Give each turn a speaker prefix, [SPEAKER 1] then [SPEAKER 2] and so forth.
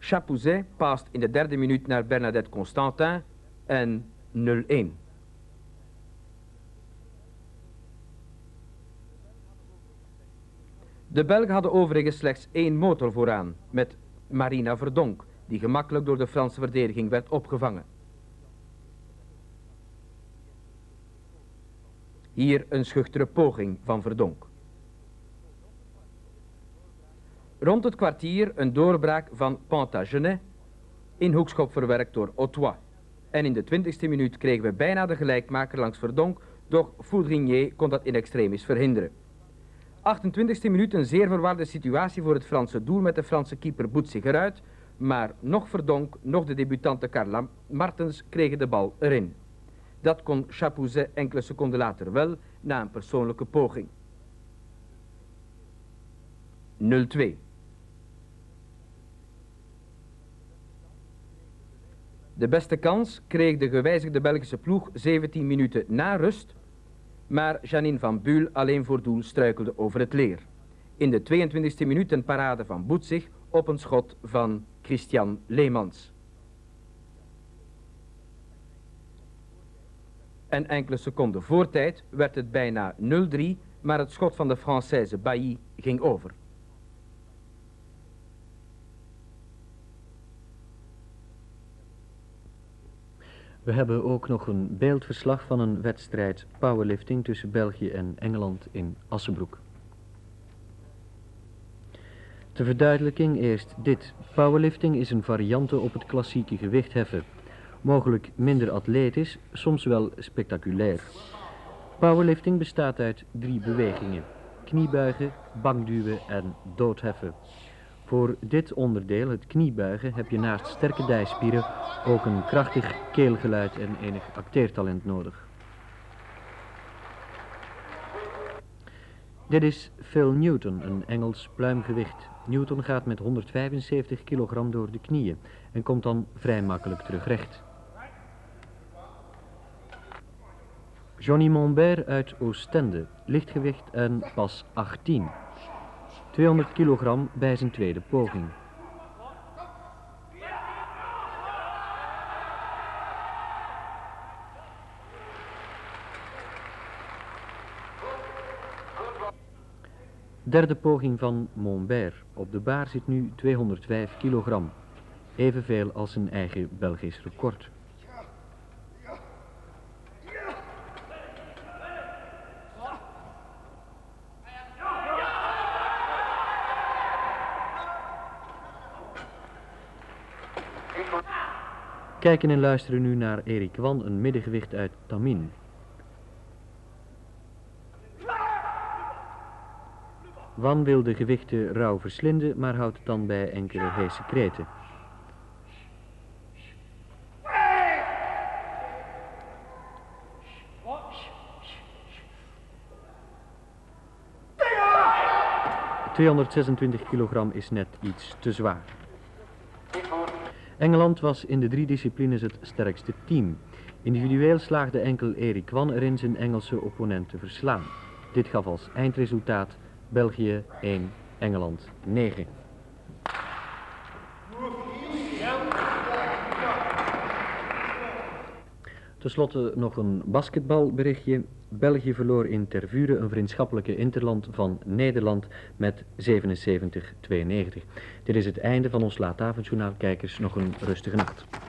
[SPEAKER 1] Chapouzet paast in de derde minuut naar Bernadette Constantin en 0-1. De Belgen hadden overigens slechts 1 motor vooraan, met Marina Verdonk, die gemakkelijk door de Franse verdediging werd opgevangen. Hier een schuchtere poging van Verdonk. Rond het kwartier een doorbraak van Plantagenet, in hoekschop verwerkt door Autois. En in de 20e minuut kregen we bijna de gelijkmaker langs Verdonk, doch Foudrinier kon dat in extremis verhinderen. 28e minuut een zeer verwarde situatie voor het Franse doel met de Franse keeper Boet eruit, maar nog Verdonk, nog de debutante Carla Martens kregen de bal erin. Dat kon Chapouzet enkele seconden later wel, na een persoonlijke poging. 0-2. De beste kans kreeg de gewijzigde Belgische ploeg 17 minuten na rust, maar Janine van Buul alleen voor doel struikelde over het leer. In de 22e minuut een parade van Boetzig op een schot van Christian Leemans. En enkele seconden voor tijd werd het bijna 0-3, maar het schot van de Française Bailly ging over.
[SPEAKER 2] We hebben ook nog een beeldverslag van een wedstrijd powerlifting tussen België en Engeland in Assenbroek. Ter verduidelijking eerst dit. Powerlifting is een variante op het klassieke gewichtheffen. Mogelijk minder atletisch, soms wel spectaculair. Powerlifting bestaat uit 3 bewegingen: kniebuigen, bankduwen en doodheffen. Voor dit onderdeel, het kniebuigen, heb je naast sterke dijspieren ook een krachtig keelgeluid en enig acteertalent nodig. Dit is Phil Newton, een Engels pluimgewicht. Newton gaat met 175 kilogram door de knieën en komt dan vrij makkelijk terug recht. Johnny Montbert uit Oostende, lichtgewicht en pas 18. 200 kilogram bij zijn tweede poging. Derde poging van Montbert. Op de baar zit nu 205 kilogram. Evenveel als zijn eigen Belgisch record. Kijken en luisteren nu naar Erik Wan, een middengewicht uit Tamin. Wan wil de gewichten rauw verslinden, maar houdt het dan bij enkele heese kreten. ...226 kilogram is net iets te zwaar. Engeland was in de 3 disciplines het sterkste team. Individueel slaagde enkel Erik Wan erin zijn Engelse opponent te verslaan. Dit gaf als eindresultaat België 1, Engeland 9. Ten slotte nog een basketbalberichtje. België verloor in Tervuren een vriendschappelijke interland van Nederland met 77-92. Dit is het einde van ons laatavondjournaal. Kijkers, nog een rustige nacht.